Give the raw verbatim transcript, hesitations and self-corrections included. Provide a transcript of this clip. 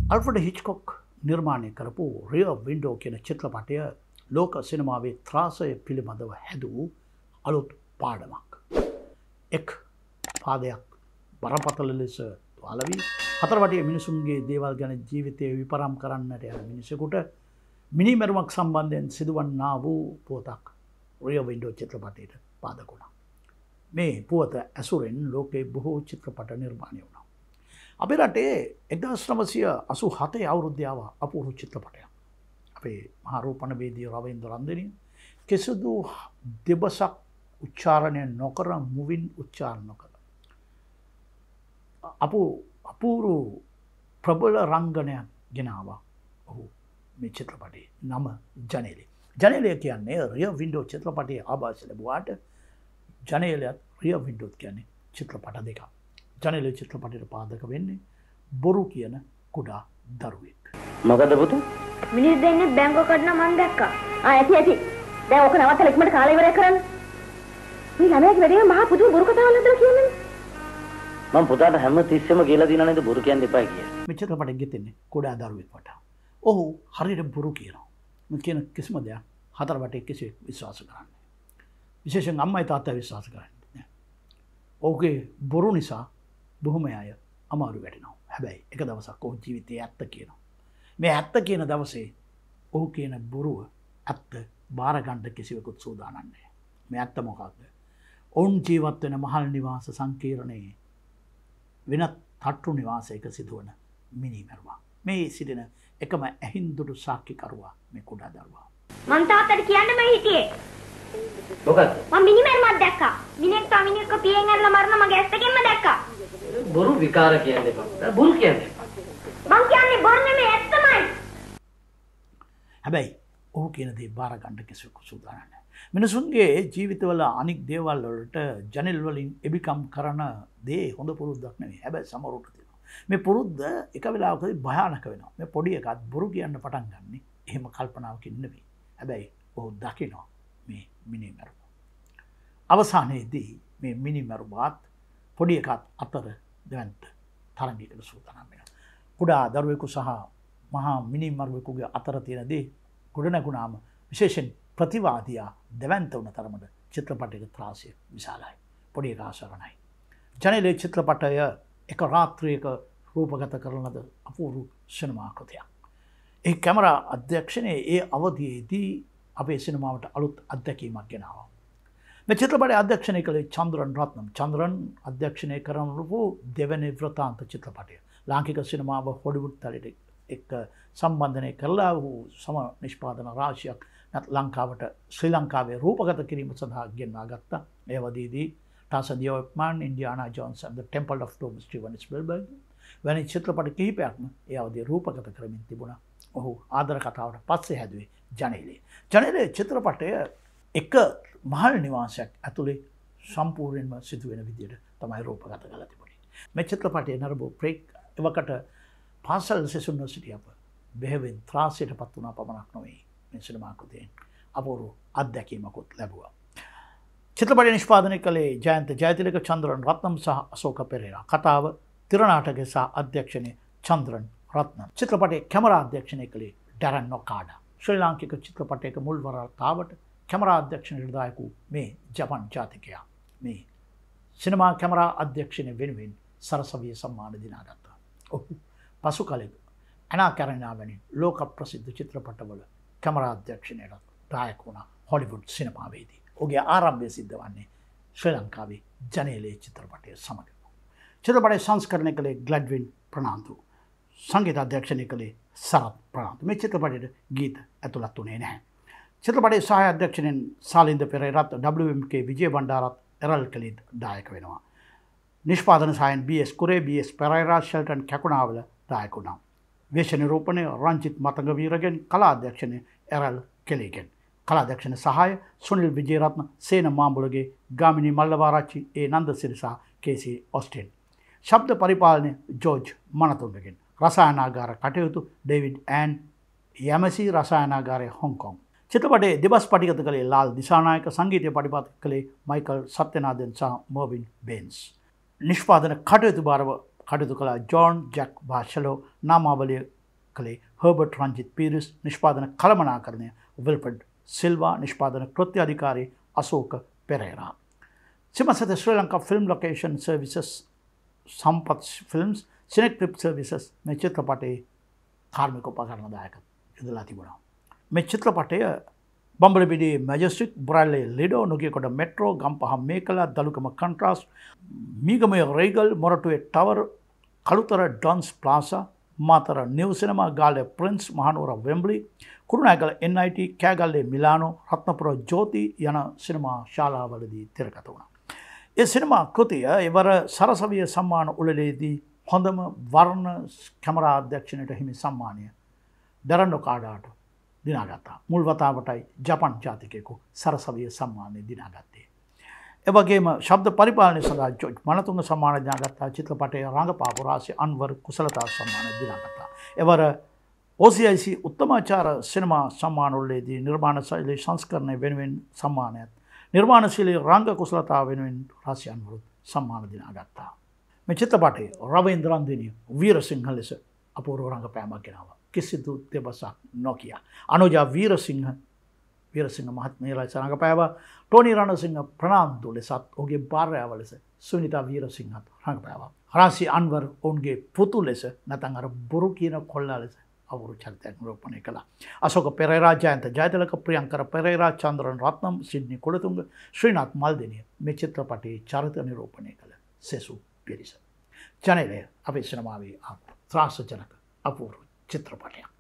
අල්ෆ්‍රඩ් හිච්කොක් නිර්මාණය කරපු rear window කියන චිත්‍රපටය ලෝක සිනමාවේ ත්‍රාසය පිළිබඳව හැදූ අලුත් පාඩමක්. එක් පාදයක් බරපතල ලෙස තුවාල වී හතරවටිය මිනිසුන්ගේ දේවල් ගැන ජීවිතය විපරම් කරන්නට යන මිනිසෙකුට මිනිමැරුමක් සම්බන්ධයෙන් සිදුවන්නා වූ පුවතක් රියර් වින්ඩෝ චිත්‍රපටයට පාදක වුණා. මේ පුවත ඇසුරෙන් ලෝකයේ බොහෝ චිත්‍රපට නිර්මාණය වුණා. අපේ රටේ එක්දහස් නවසිය අසූ හතේ අවුරුද්දේ ආව අපූර්ව චිත්‍රපටයක්. අපේ මහාරූපණවේදී රවීන්ද්‍ර රන්දෙනිය කිසිදු දෙබසක් උච්චාරණය නොකර මුවින් උච්චාරණය කළ අපු අපූර්ව ප්‍රබල රංගනයක් ගෙනාවා. ඔහු මේ චිත්‍රපටයේ නම ජනේලය. ජනේලය කියන්නේ රියර් වින්ඩෝ චිත්‍රපටයේ ආభాෂ ලැබුවාට ජනේලයත් රියර් වින්ඩෝත් කියන්නේ චිත්‍රපට දෙකක්. ජනේලය චිත්‍රපටයට පාදක වෙන්නේ බොරු කියන කුඩා දරුවෙක්. මොකද පුතු? මිනිස් දෙන්නේ බැංකුව කඩන මන් දැක්කා. ආ ඇති ඇති. දැන් ඔක නවත්තලා ඉක්මනට කාලය ඉවරය කරන්න. මේ ළමයාගේ වැඩේම මහා පුදුම බොරු කතාවක් හදලා කියන්නේ. මම පුතාට හැම තිස්සෙම කියලා දිනා නේද බොරු කියන්න එපා කියලා. මේ චිත්‍රපටෙ ගෙතෙන්නේ කුඩා දරුවෙක් වටා. ඔහු හරියට බොරු කියනවා. මම කියන කිසිම දෙයක් හතර වටේ කිසිවෙක් විශ්වාස කරන්නේ. විශේෂයෙන් අම්මයි තාත්තයි විශ්වාස කරන්නේ නැහැ. ඔහුගේ බොරු නිසා බොහොම අය අමාරු වැටෙනවා. හැබැයි එක දවසක් ඔහු ජීවිතයේ ඇත්ත කියනවා. මේ ඇත්ත කියන දවසේ ඔහු කියන බොරුව ඇත්ත බාර ගන්න කිසිවෙකුත් සූදානම් නැහැ. මේ ඇත්ත මොකක්ද? ඔවුන් ජීවත් වෙන මහල් නිවාස සංකීර්ණයේ වෙනත් තට්ටු නිවාසයක සිදුවන මිනිමැරුමක්. මේ සිටින එකම ඇහින්දුටු සාක්ෂිකරුවා මේ කුඩා දරුවා. මං තාත්තට කියන්න මම හිටියේ. මොකද? මම මිනිමැරුමක් දැක්කා. මිනිහෙක් තා මිනිහෙක්ව පියෙන් ඇරලා මරන මගේ ඇස් දෙකෙන්ම දැක්කා. බොරු විකාර කියන්න එපා. බොරු කියන්නේ. මං කියන්නේ බොරු නෙමෙයි ඇත්තමයි. හැබැයි ඔහු කියන දේ බාර ගන්න කිසිවෙකු සූදානම් නැහැ. මිනිසුන්ගේ ජීවිතවල අනික් දේවල් වලට ජනෙල් වලින් එබිකම් කරන දේ හොඳ පුරුද්දක් නෙවෙයි. හැබැයි සමහරවිට තියෙනවා. මේ පුරුද්ද එක වෙලාවකදී භයානක වෙනවා. මේ පොඩි එකත් බොරු කියන්න පටන් ගන්නෙ එහෙම කල්පනාවකින් නෙවෙයි. හැබැයි ඔහු දකිනවා මේ මිනිමැරුම. අවසානයේදී මේ මිනිමැරුමත් පොඩි එකත් අතර දෙවන්ත තරඟයකට සූදානම් වෙනවා. කුඩා දරුවෙකු සහ මහා මිනිමැරුවෙකුගේ අතර තියෙන දේ ගොඩනැගුණාම විශේෂයෙන් ප්‍රතිවාදියා දෙවන්ත වුණ තරමට චිත්‍රපටයක ත්‍රාසය විශාලයි. පොඩි එක ආසරණයි. ජනේලය චිත්‍රපටය එක රාත්‍රියක රූපගත කරන ලද අපූර්ව සිනමා කෘතියක්. ඒ කැමරා අධ්‍යක්ෂණයේ ඒ අවධියේදී අපේ සිනමාවට අලුත් අත්දැකීමක් ගෙනාවා. මේ චිත්‍රපටයේ අධ්‍යක්ෂණය කළේ චන්ද්‍රන් රත්නම්. චන්ද්‍රන් අධ්‍යක්ෂණය කරනු දෙවැනි වෘතාන්ත චිත්‍රපටය. ලාංකික සිනමාව හොලිවුඩ් තලයට එක්ක සම්බන්ධනය කරලා වූ සම නිෂ්පාදන රාශියක් ලංකාවට ශ්‍රී ලංකාවේ රූපගත කිරීම සඳහා ගෙන්වා ගත්තා. ඒ අවධියේදී Tarzan the ape man, Indiana Jones and the Temple of Doom Steven Spielberg වැනි චිත්‍රපට කිහිපයක්ම ඒ අවධියේ රූපගත කරමින් තිබුණා. ඔහු ආදර කතාවට පස්සේ හැදුවේ ජනේලය. ජනේලය චිත්‍රපටය එක මහල් නිවාසයක් ඇතුලේ සම්පූර්ණයෙන්ම සිදුවෙන විදිහට තමයි රූපගත කරලා තිබුණේ. මේ චිත්‍රපටයේ නරඹු ප්‍රේක් එවකට පාසල් සෙසුන් සිටි අප බෙහෙවින් ත්‍රාසයටපත් වුණා පමණක් නොවේ. මේ සිනමා කෘතියෙන් අපූර්ව අත්දැකීමකුත් ලැබුවා. චිත්‍රපටය නිෂ්පාදනය කළේ ජයන්ත ජයතිලක, චන්ද්‍රන් රත්නම් සහ අශෝක පෙරේරා. කතාව තිරනාටකය සහ අධ්‍යක්ෂණය චන්ද්‍රන් රත්නම්. චිත්‍රපටයේ කැමරා අධ්‍යක්ෂණය කළේ ඩැරන් ඔකාඩා. ශ්‍රී ලාංකික චිත්‍රපටයක මුල් වරතාවට කැමරා අධ්‍යක්ෂණයට දායක වූ මේ ජපන් ජාතිකයා මේ සිනමා කැමරා අධ්‍යක්ෂණය වෙනුවෙන් සරසවිය සම්මාන දිනාගත්තා. ඔහු පසු කලෙක ඇනා කැරෙනා වැනි ලෝක ප්‍රසිද්ධ චිත්‍රපටවල කැමරා අධ්‍යක්ෂණයට දායක වුණා හොලිවුඩ් සිනමාවේදී. ඔහුගේ ආරම්භය සිද්ධ වන්නේ ශ්‍රී ලංකාවේ ජනේලය චිත්‍රපටය සමග. චිත්‍රපටය සංස්කරණය කළේ ග්ලැඩ්වින් ප්‍රනාන්දු. සංගීත අධ්‍යක්ෂණය කළේ සරත් ප්‍රනාන්දු. මේ චිත්‍රපටයට ගීත ඇතුළත් වුණේ නැහැ. චිත්‍රපටයේ සහාය අධ්‍යක්ෂණයෙන් සාලින්ද පෙරේරාත් ඩබ්ලිව් එම් කේ විජේ බණ්ඩාරත් එරල් කලීත් දායක වෙනවා. නිෂ්පාදන සහායන් B S Cooray, B S Perera, Shelton Kekunawala දායක වුණා. වේශ නිරූපණය රංජිත් මතංගවීරගෙන්, කලා අධ්‍යක්ෂණය එරල් කෙලීගෙන්. කලා අධ්‍යක්ෂණ සහාය සුනිල් විජේරත්න, සේන මාඹුලගේ, ගාමිණී මල්ලවාරච්චි, ඒ නන්දසිරි සහ කේසී ඔස්ටින්. ශබ්ද පරිපාලනය ජෝර්ජ් මනතුංගගෙන්. රසායනාගාර කටයුතු ඩේවිඩ් ඇන් යමසි, රසායනාගාරය හොංකොං. චිත්‍රපටයේ දෙබස් පටිගත කළේ ලාල් දිසානායක, සංගීතය පටිගත කළේ මයිකල් සත්‍යනාදන් සහ මර්වින් බේන්ස්. නිෂ්පාදන කටයුතු භාරව කටයුතු කළ ජෝන් ජැක් භාෂලෝ, නාමාවලිය කළේ හර්බර්ට් රංජිත් පීරිස්, නිෂ්පාදන කළමනාකරණය විල්ෆ්‍රඩ් සිල්වා, නිෂ්පාදන කෘත්‍ය අධිකාරී Ashoka Perera. Simasat Sri Lanka Film Location Services, Sampath Films, Cineclip Services මේ චිත්‍රපටයේ කාර්මික උපකරණ දායක යොදලා තිබුණා. මේ චිත්‍රපටය බම්බලපිටියේ මැජස්ටික්, බ්‍රයිලේ Lido, Nugegoda Metro, Gampaha Mekala, Dalugama Contrast, මීගමය රේගල්, මොරටුවේ Tower, Kalutara Dons Plaza, Matara New සිනමා, ගාල්ලේ Prince, Mahanuwara Wembley, Kurunegala N I T, කෑගල්ලේ මිලානෝ, රත්නපුර ජෝති යන සිනමා ශාලාවලදී තිරගත වුණා. ඒ සිනමා කෘතිය එවර සරසවිය සම්මාන උළෙලේදී හොඳම වර්ණ කැමරා අධ්‍යක්ෂණයට හිමි සම්මානය ඩැරන් ඔකාඩාට දිනාගත්තා. මුල් වතාවටයි ජපන් ජාතිකයෙකු සරසවිය සම්මානය දිනාගත්තේ. එවැගේම ශබ්ද පරිපාලනය සඳහා ජෝර්ජ් මනතුංග සම්මානය දිනාගත්තා. චිත්‍රපටයේ රංගපාපු රාසි අන්වර් කුසලතා සම්මානය දිනාගත්තා. එවර ඕ සී අයි සී උත්තමාචාර සිනමා සම්මාන උළෙලේදී නිර්මාණ ශෛලී සංස්කරණය වෙනුවෙන් සම්මානයත්, නිර්මාණශීලී රංග කුසලතාව වෙනුවෙන් රාසි අන්වර් සම්මාන දිනාගත්තා. මේ චිත්‍රපටයේ රවීන්ද්‍ර රන්දෙනිය වීරසිංහ ලෙස අපූර්ව රංගපෑමක් ගෙනාවා. කිසිදු දෙබසක් නොකිය. අනෝජා වීරසිංහ වීරසිංහ මහත්මිය ලෙස රංගපෑවා. ටෝනි රණසිංහ ප්‍රනාන්දු ලෙසත් ඔහුගේ භාර්යාව ලෙස සුනිතා වීරසිංහත් රංගපෑවා. රාසි අන්වර් ඔවුන්ගේ පුතු ලෙස නැත්නම් අර බොරු කියන කොල්ලා ලෙස අවුරු චරිතයක් නිරූපණය කළා. අශෝක පෙරේරා, ජයන්ත ජයතිලක, ප්‍රියංකර පෙරේරා, චන්ද්‍රන්, රත්නම්, සිඩ්නි කුලතුංග, ශ්‍රීනාත් මල්දෙනිය මේ චිත්‍රපටයේ චරිත නිරූපණය කළ සෙසු පිරිස. ජනේලය අපේ සිනමාවේ ත්‍රාසජනක අපූර්ව චිත්‍රපටයක්.